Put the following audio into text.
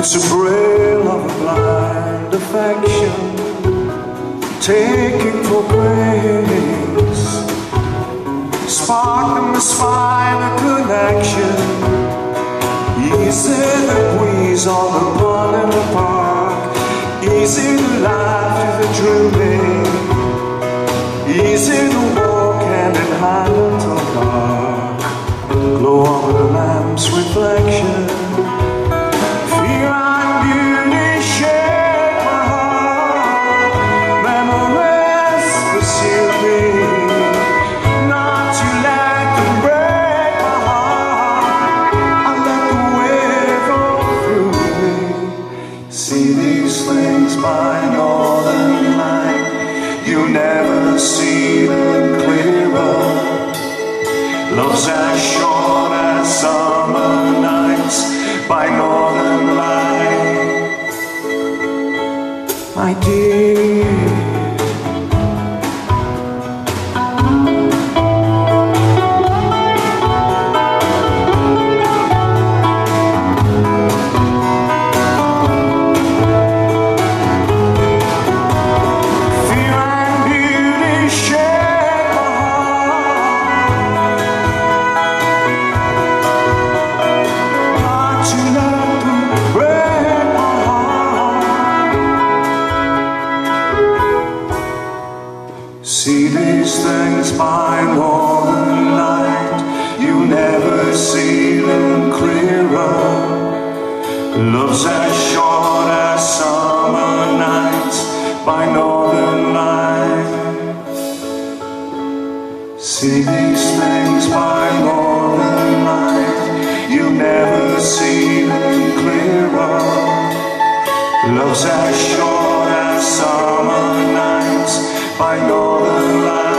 It's a braille of a blind affection, taking for grace, spark in the spine of connection, easy the breeze on the pond in the park, easy the life to the dreaming, easy to walk hand in hand until dark, glow of the lamp's reflection. See these things by northern light, you never see them clearer. Love's as short as summer nights by northern light, my dear. See these things by northern light, you never see them clearer. Love's as short as summer nights by northern light. See these things by northern light, you never see them clearer. Love's as short as summer nights by northern light.